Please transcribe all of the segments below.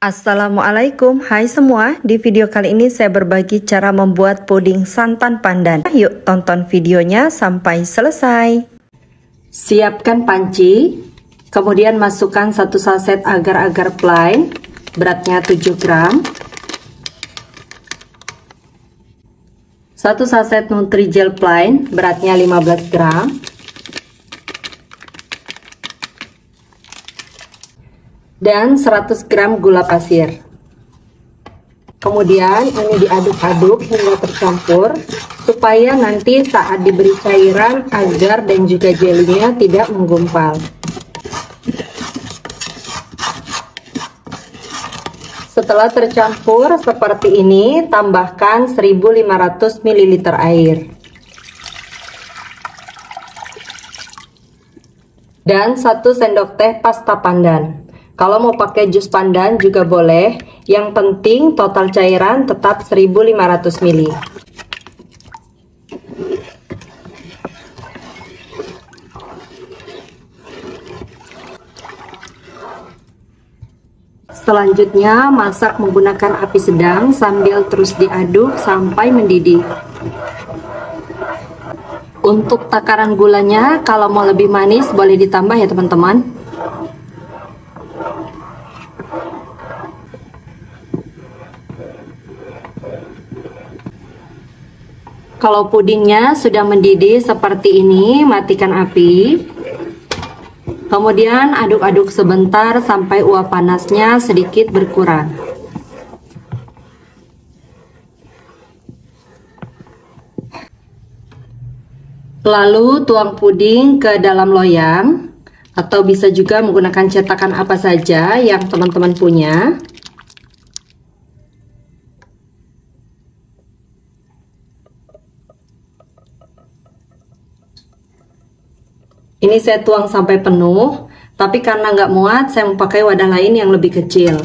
Assalamualaikum, hai semua. Di video kali ini saya berbagi cara membuat puding santan pandan. Yuk tonton videonya sampai selesai. Siapkan panci, kemudian masukkan 1 saset agar-agar plain, beratnya 7 gram. 1 saset Nutrijel plain, beratnya 15 gram. Dan 100 gram gula pasir. Kemudian ini diaduk-aduk hingga tercampur supaya nanti saat diberi cairan agar dan juga jelinya tidak menggumpal. Setelah tercampur seperti ini, tambahkan 1500 ml air. Dan 1 sendok teh pasta pandan. Kalau mau pakai jus pandan juga boleh, yang penting total cairan tetap 1500 ml. Selanjutnya masak menggunakan api sedang sambil terus diaduk sampai mendidih. Untuk takaran gulanya, kalau mau lebih manis boleh ditambah ya teman-teman. Kalau pudingnya sudah mendidih seperti ini, matikan api. Kemudian aduk-aduk sebentar sampai uap panasnya sedikit berkurang. Lalu tuang puding ke dalam loyang, atau bisa juga menggunakan cetakan apa saja yang teman-teman punya. Ini saya tuang sampai penuh, tapi karena nggak muat, saya mau pakai wadah lain yang lebih kecil.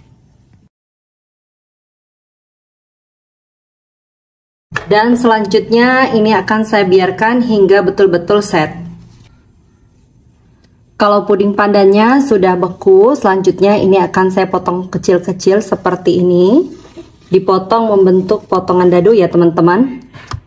Dan selanjutnya ini akan saya biarkan hingga betul-betul set. Kalau puding pandannya sudah beku, selanjutnya ini akan saya potong kecil-kecil seperti ini. Dipotong membentuk potongan dadu ya teman-teman.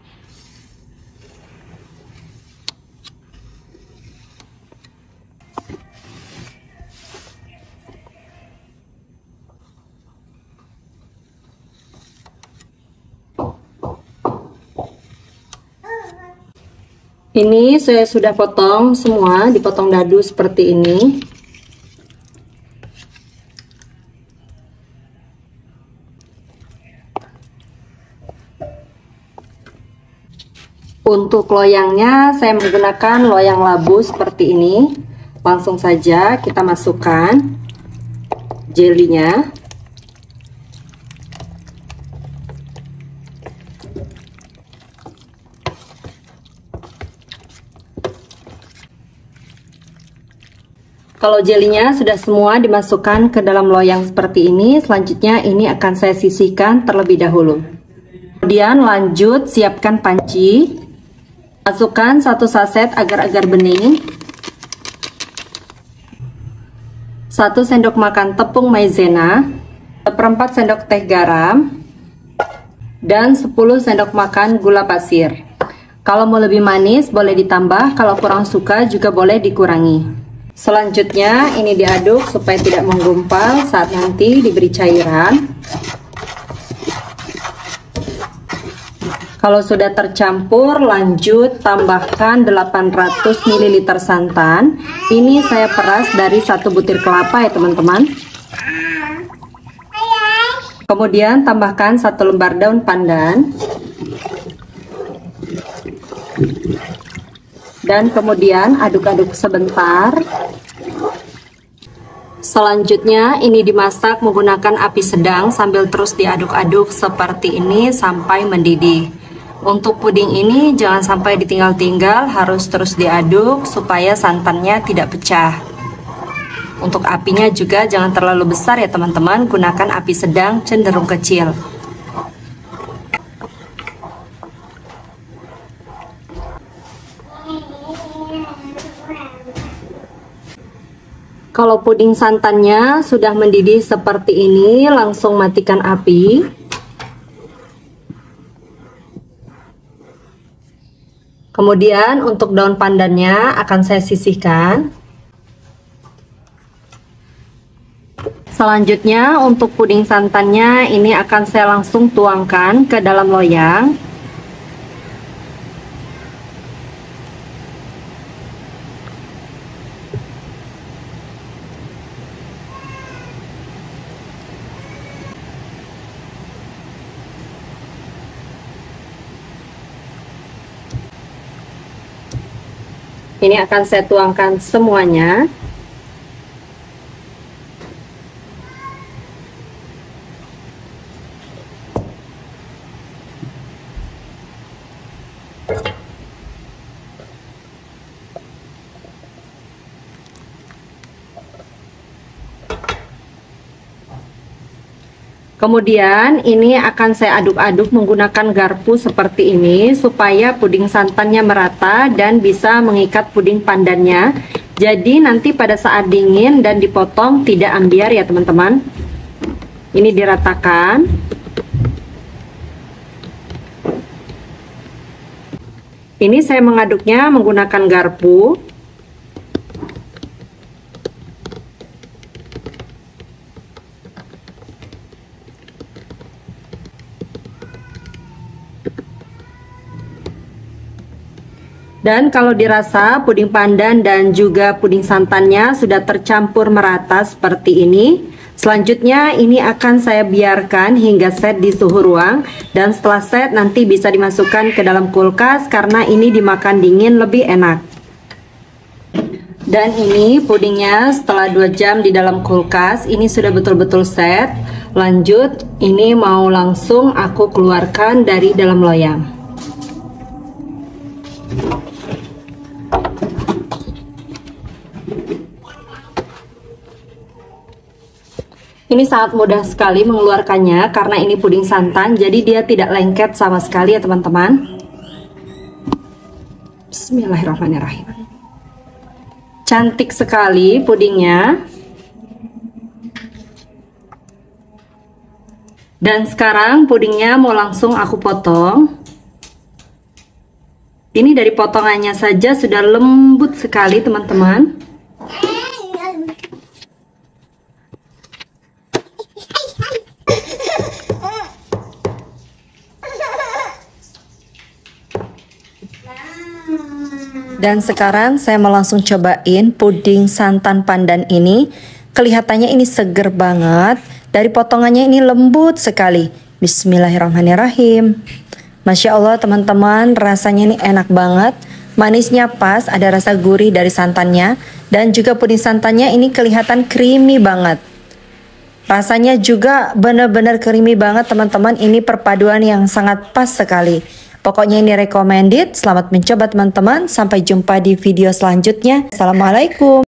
Ini saya sudah potong semua, dipotong dadu seperti ini. Untuk loyangnya saya menggunakan loyang labu seperti ini. Langsung saja kita masukkan jelinya. Kalau jelinya sudah semua dimasukkan ke dalam loyang seperti ini, selanjutnya ini akan saya sisihkan terlebih dahulu. Kemudian lanjut siapkan panci. Masukkan 1 saset agar-agar bening, 1 sendok makan tepung maizena, 1/4 sendok teh garam, dan 10 sendok makan gula pasir. Kalau mau lebih manis boleh ditambah, kalau kurang suka juga boleh dikurangi. Selanjutnya ini diaduk supaya tidak menggumpal saat nanti diberi cairan. Kalau sudah tercampur, lanjut tambahkan 800 ml santan. Ini saya peras dari 1 butir kelapa ya teman-teman. Kemudian tambahkan 1 lembar daun pandan. Dan kemudian aduk-aduk sebentar. Selanjutnya ini dimasak menggunakan api sedang sambil terus diaduk-aduk seperti ini sampai mendidih. Untuk puding ini jangan sampai ditinggal-tinggal, harus terus diaduk supaya santannya tidak pecah. Untuk apinya juga jangan terlalu besar ya teman-teman, gunakan api sedang cenderung kecil. Kalau puding santannya sudah mendidih seperti ini, langsung matikan api. Kemudian untuk daun pandannya akan saya sisihkan. Selanjutnya untuk puding santannya ini akan saya langsung tuangkan ke dalam loyang. Ini akan saya tuangkan semuanya. Kemudian ini akan saya aduk-aduk menggunakan garpu seperti ini supaya puding santannya merata dan bisa mengikat puding pandannya. Jadi nanti pada saat dingin dan dipotong tidak ambiar ya teman-teman. Ini diratakan. Ini saya mengaduknya menggunakan garpu. Dan kalau dirasa puding pandan dan juga puding santannya sudah tercampur merata seperti ini, selanjutnya ini akan saya biarkan hingga set di suhu ruang. Dan setelah set nanti bisa dimasukkan ke dalam kulkas karena ini dimakan dingin lebih enak. Dan ini pudingnya setelah 2 jam di dalam kulkas, ini sudah betul-betul set. Lanjut, ini mau langsung aku keluarkan dari dalam loyang. Ini sangat mudah sekali mengeluarkannya karena ini puding santan, jadi dia tidak lengket sama sekali ya teman-teman. Bismillahirrahmanirrahim. Cantik sekali pudingnya. Dan sekarang pudingnya mau langsung aku potong. Ini dari potongannya saja sudah lembut sekali teman-teman. Dan sekarang saya mau langsung cobain puding santan pandan ini. Kelihatannya ini seger banget. Dari potongannya ini lembut sekali. Bismillahirrahmanirrahim. Masya Allah teman-teman, rasanya ini enak banget. Manisnya pas, ada rasa gurih dari santannya. Dan juga puding santannya ini kelihatan creamy banget. Rasanya juga benar-benar creamy banget teman-teman. Ini perpaduan yang sangat pas sekali. Pokoknya ini recommended. Selamat mencoba teman-teman. Sampai jumpa di video selanjutnya. Assalamualaikum.